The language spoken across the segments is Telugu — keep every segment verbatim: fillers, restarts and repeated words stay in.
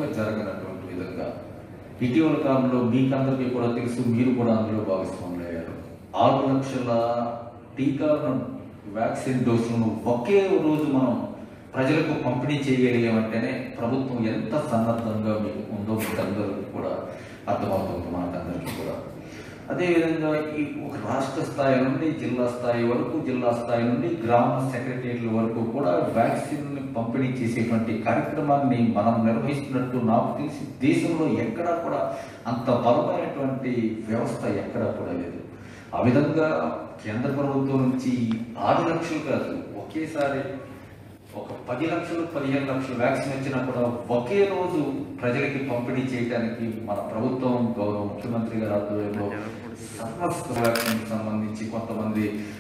కూడా జరగనటువంటి విధంగా ఇటీవల కాలంలో మీకందరికీ కూడా తెలుసు, మీరు కూడా అందులో భాగస్వాములు అయ్యారు. ఆరు లక్షల టీకాలను వ్యాక్సిన్ డోసులను ఒకే రోజు మనం ప్రజలకు పంపిణీ చేయగలిగామంటేనే ప్రభుత్వం ఎంత సన్నద్ధంగా మీకు ఉందో మీకు అందరికీ కూడా అర్థమవుతుంది, మనకందరికీ కూడా. అదేవిధంగా ఈ ఒక రాష్ట్ర స్థాయి నుండి జిల్లా స్థాయి వరకు, జిల్లా స్థాయి నుండి గ్రామ సెక్రటరీల వరకు కూడా వ్యాక్సిన్ పంపిణీ చేసేటువంటి కార్యక్రమాన్ని మనం నిర్వహిస్తున్నట్టు నాకు తెలిసి దేశంలో ఎక్కడా కూడా అంత బలమైనటువంటి వ్యవస్థ ఎక్కడా కూడా లేదు. ఆ విధంగా కేంద్ర ప్రభుత్వం నుంచి ఆరు లక్షలు కాదు, ఒకేసారి ఒక పది లక్షలు పదిహేను లక్షలు వ్యాక్సిన్ వచ్చినా కూడా ఒకే రోజు ప్రజలకి పంపిణీ చేయడానికి మన ప్రభుత్వం, గౌరవ ముఖ్యమంత్రి గారి ఆధ్వర్యంలో సమస్త వ్యాక్సిన్ సంబంధించి కొంతమంది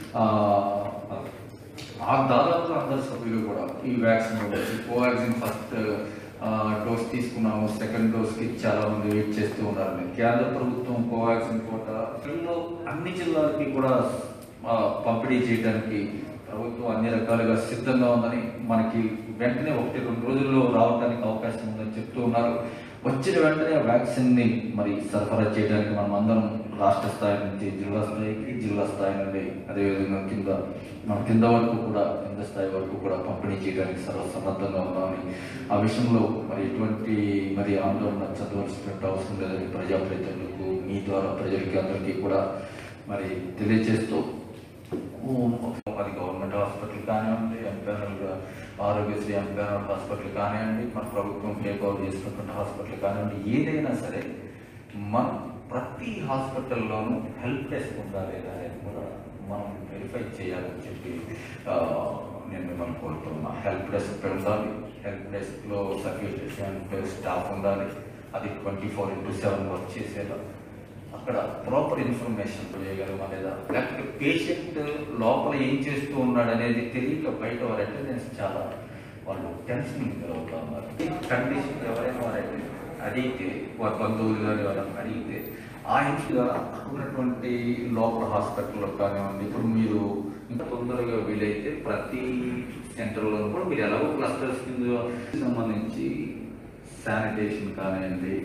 ఆ దాదాపు అందరు సభ్యులు కూడా ఈ వ్యాక్సిన్ వచ్చి కోవాక్సిన్ ఫస్ట్ డోస్ తీసుకున్నాము, సెకండ్ డోస్కి చాలా మంది వెయిట్ చేస్తూ ఉన్నారని కేంద్ర ప్రభుత్వం కోవాక్సిన్ కోట అన్ని జిల్లాలకి కూడా పంపిణీ చేయడానికి ప్రభుత్వం అన్ని రకాలుగా సిద్ధంగా ఉందని, మనకి వెంటనే ఒకటి రెండు రోజుల్లో రావడానికి అవకాశం ఉందని చెప్తూ ఉన్నారు. వచ్చిన వెంటనే ఆ వ్యాక్సిన్ని మరి సరఫరా చేయడానికి మనం అందరం రాష్ట్ర స్థాయి నుంచి జిల్లా స్థాయికి, జిల్లా స్థాయి నుండి అదేవిధంగా కింద మన కింద వరకు కూడా కింద స్థాయి వరకు కూడా పంపిణీ చేయడానికి సర్వసన్నద్ధంగా ఉన్నామని, ఆ విషయంలో మరి ఎటువంటి మరి ఆందోళన చదవలసినట్టు అవసరం లేదని ప్రజాప్రతినిధులకు మీ ద్వారా ప్రజలకి అందరికీ కూడా మరి తెలియజేస్తూ, అది గవర్నమెంట్ హాస్పిటల్ కానివ్వండి, ఎంపీఆర్ఎల్ ఆరోగ్యశ్రీ ఎంపీఆర్ఎల్ హాస్పిటల్ కానివ్వండి, మన ప్రభుత్వం టేక్ ఓవర్ చేస్తున్నటువంటి హాస్పిటల్ కానివ్వండి, ఏదైనా సరే మనం ప్రతి హాస్పిటల్లోనూ హెల్ప్ డెస్క్ ఉందా లేదా అనేది కూడా మనం వెరిఫై చేయాలని చెప్పి నేను మిమ్మల్ని కోరుతున్నా. హెల్ప్ డెస్క్ ఉండాలి, హెల్ప్ డెస్క్లో సఫిషియెంట్ స్టాఫ్ ఉండాలి, అది twenty four into seven work చేసేలా అక్కడ ప్రాపర్ ఇన్ఫర్మేషన్ చేయగలమా లేదా, లేకపోతే పేషెంట్ లోపల ఏం చేస్తూ ఉన్నాడు అనేది తెలియక బయట వారి అటెండెన్స్ చాలా వాళ్ళు టెన్షన్ అవుతా ఉన్నారు. కండిషన్ ఎవరైనా వారైతే అడిగితే వారి బంధువులు కానీ వాళ్ళని అడిగితే ఆ ఇంట్లో ఉన్నటువంటి లోపల హాస్పిటల్లో కానివ్వండి, ఇప్పుడు మీరు ఇంకా తొందరగా వీలైతే ప్రతి సెంటర్లో కూడా మీరు ఎలాగో క్లస్టర్స్ కింద సంబంధించి శానిటేషన్ కానివ్వండి,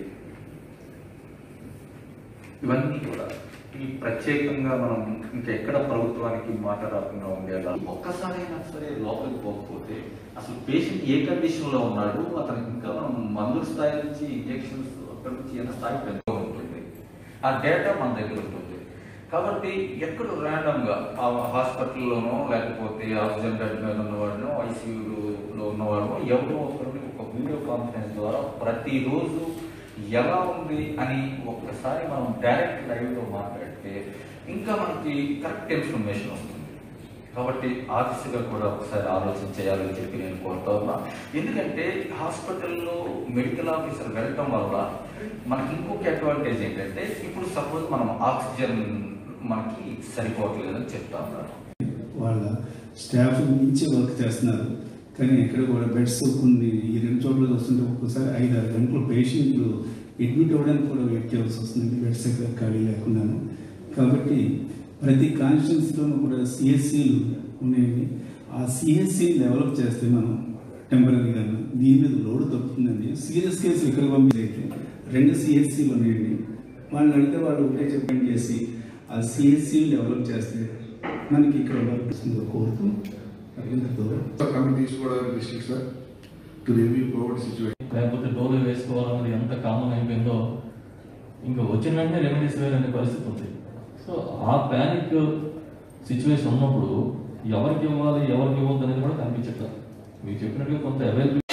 ఇవన్నీ కూడా ఈ ప్రత్యేకంగా మనం ఇంకా ఎక్కడ ప్రభుత్వానికి మాట రాకుండా ఉండేలా ఒక్కసారైనా సరే లోపలికి పోకపోతే అసలు పేషెంట్ ఏ కండిషన్ లో ఉన్నాడు, అతనికి ఇంకా మనం మందుల స్థాయి నుంచి ఇంజెక్షన్స్ అక్కడి నుంచి ఎంత స్థాయి పెద్ద ఉంటుంది, ఆ డేటా మన దగ్గర ఉంటుంది. కాబట్టి ఎక్కడ ర్యాండమ్ గా ఆ హాస్పిటల్లోనో లేకపోతే ఆక్సిజన్ బెడ్ మీద ఉన్నవాడినో ఐసీయూలో ఉన్నవాడినో ఎవరో ఒకరిని ఒక వీడియో కాన్ఫరెన్స్ ద్వారా ప్రతిరోజు ఎలా ఉంది అని ఒక్కసారి మనం డైరెక్ట్ లైవ్లో మాట్లాడితే ఇంకా మనకి కరెక్ట్ ఇన్ఫర్మేషన్ వస్తుంది. కాబట్టి ఆ దిశగా కూడా ఒకసారి ఆలోచన చేయాలని చెప్పి నేను కోరుతా ఉన్నా. ఎందుకంటే హాస్పిటల్లో మెడికల్ ఆఫీసర్ వెళ్ళటం వల్ల మనకి ఇంకొక అడ్వాంటేజ్ ఏంటంటే, ఇప్పుడు సపోజ్ మనం ఆక్సిజన్ మనకి సరిపోవట్లేదని చెప్తా ఉన్నారు, వాళ్ళ స్టాఫ్ నుంచి వర్క్ చేస్తున్నారు, కానీ ఎక్కడ కూడా బెడ్స్ కొన్ని ఈ రెండు చోట్ల వస్తుంటే ఒక్కోసారి ఐదు ఆరు గంటలు పేషెంట్లు అడ్మిట్ అవ్వడానికి కూడా వెయిట్ చేయాల్సి వస్తుంది, బెడ్స్ ఎక్కడ ఖాళీ లేకున్నాను. కాబట్టి ప్రతి కాన్స్టిట్యున్సీలోనూ కూడా సిఎస్సీలు ఉన్నాయండి. ఆ సిఎస్సీ డెవలప్ చేస్తే మనం టెంపరీగా దీని మీద లోడ్ తప్పుతుందండి. సీరియస్ కేసులు ఇక్కడ పంపితే రెండు సిఎస్సీలు ఉన్నాయండి, వాళ్ళని అడిగితే వాళ్ళు ఒకటే చెప్పండి చేసి ఆ సిఎస్సీ డెవలప్ చేస్తే మనకి ఇక్కడ వర్క్ వస్తుందో కోరుతూ లేకపోతే డోలు వేసుకోవాలన్నది ఎంత కామన్ అయిపోయిందో ఇంకా వచ్చిన వెంటనే రెమెడీస్ వేయాలనే పరిస్థితి ఉంది. సో ఆ ప్యానిక్ సిచ్యువేషన్ ఉన్నప్పుడు ఎవరికి ఇవ్వాలి ఎవరికి ఇవ్వద్దు అనేది కూడా కనిపించట్లేదు. మీరు చెప్పినట్టుగా కొంత అవైలబిలిటీ